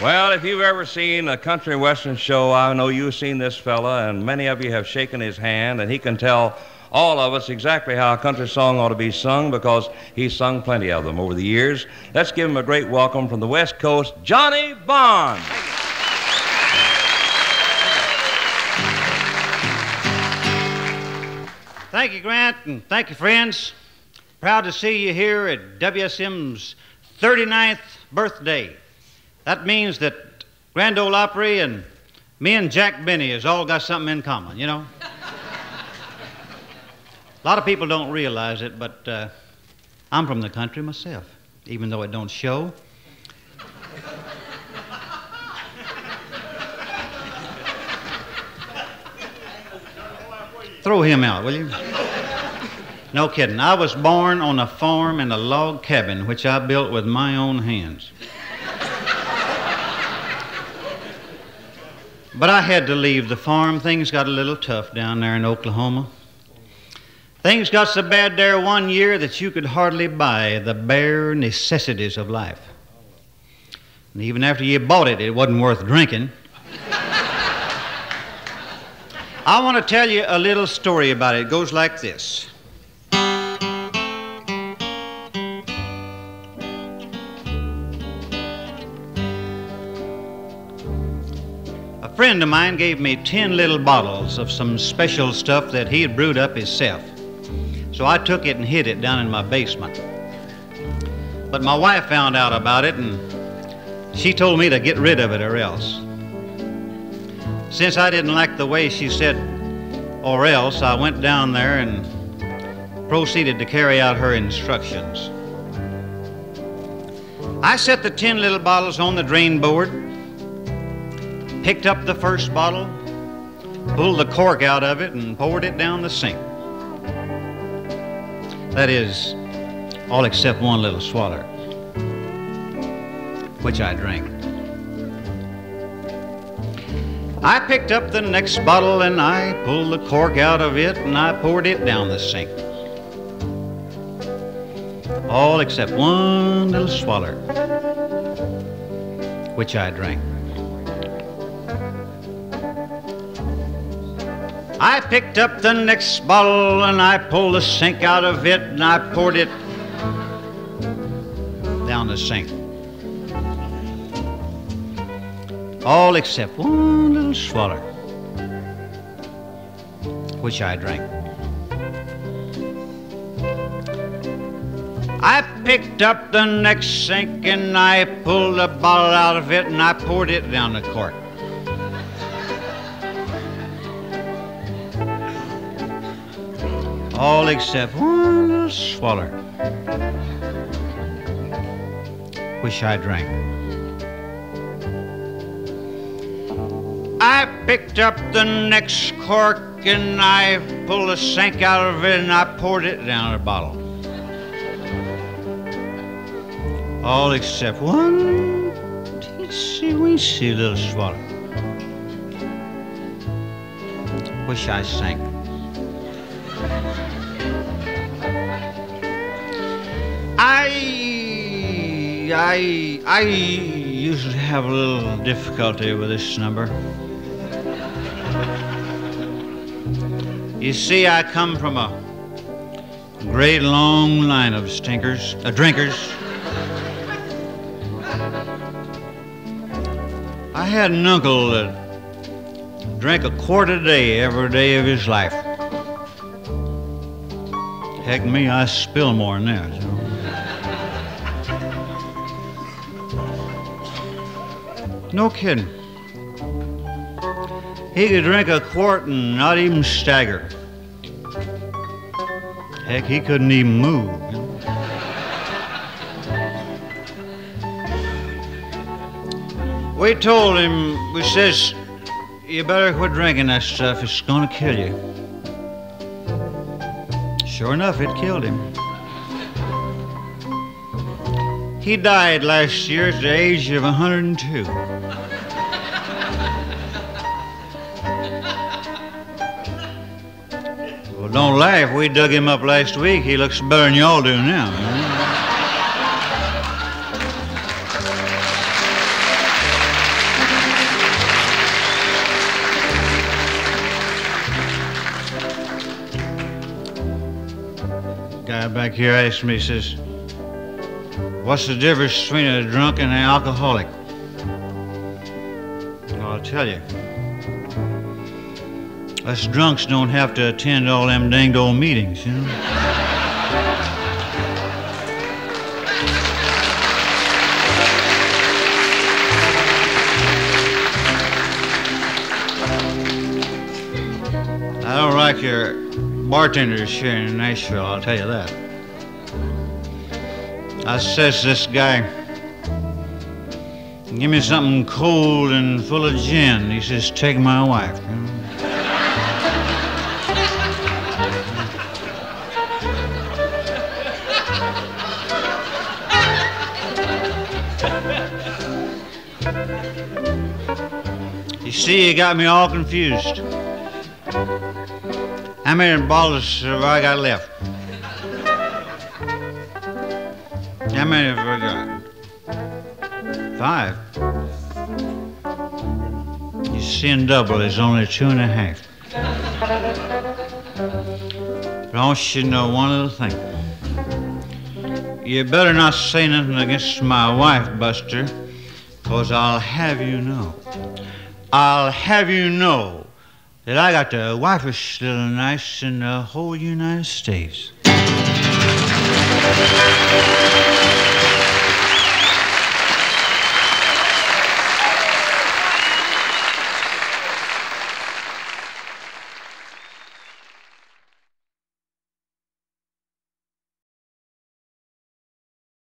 Well, if you've ever seen a country western show, I know you've seen this fella, and many of you have shaken his hand, and he can tell all of us exactly how a country song ought to be sung because he's sung plenty of them over the years. Let's give him a great welcome from the West Coast, Johnny Bond. Thank you, Grant, and thank you, friends. Proud to see you here at WSM's 39th birthday. That means that Grand Ole Opry and me and Jack Benny has all got something in common, you know? A lot of people don't realize it, but I'm from the country myself, even though it don't show. Throw him out, will you? No kidding. I was born on a farm in a log cabin, which I built with my own hands. But I had to leave the farm. Things got a little tough down there in Oklahoma. Things got so bad there one year that you could hardly buy the bare necessities of life. And even after you bought it, it wasn't worth drinking. I want to tell you a little story about it. It goes like this. A friend of mine gave me 10 little bottles of some special stuff that he had brewed up himself. So I took it and hid it down in my basement. But my wife found out about it, and she told me to get rid of it or else. Since I didn't like the way she said or else, I went down there and proceeded to carry out her instructions. I set the 10 little bottles on the drain board, picked up the first bottle, pulled the cork out of it, and poured it down the sink. That is, all except one little swaller, which I drank. I picked up the next bottle and I pulled the cork out of it and I poured it down the sink. All except one little swaller, which I drank. I picked up the next bottle and I pulled the sink out of it and I poured it down the sink. All except one little swaller, which I drank. I picked up the next sink and I pulled the bottle out of it and I poured it down the cork. All except one little swaller, which I drank. I picked up the next cork and I pulled the sink out of it and I poured it down the bottle. All except one teensy-weensy little swaller, which I sank. I usually have a little difficulty with this number. You see, I come from a great long line of drinkers. I had an uncle that drank a quart a day every day of his life. Heck me, I spill more than that. You know? No kidding. He could drink a quart and not even stagger. Heck, he couldn't even move. You know? We told him, we says, you better quit drinking that stuff, it's gonna kill you. Sure enough, it killed him. He died last year at the age of 102. Well, don't laugh. We dug him up last week. He looks better than y'all do now. guy back here asked me, he says, what's the difference between a drunk and an alcoholic? Well, I'll tell you. Us drunks don't have to attend all them danged old meetings, you know? I don't like your bartenders here in Nashville, I'll tell you that. I says to this guy, give me something cold and full of gin. He says, take my wife. You know? You see, you got me all confused. How many bottles have I got left? How many have I got? 5. You see, in double, there's only 2.5. But I want you to know one little thing. You better not say nothing against my wife, Buster, 'cause I'll have you know that I got the wifest little nice in the whole United States.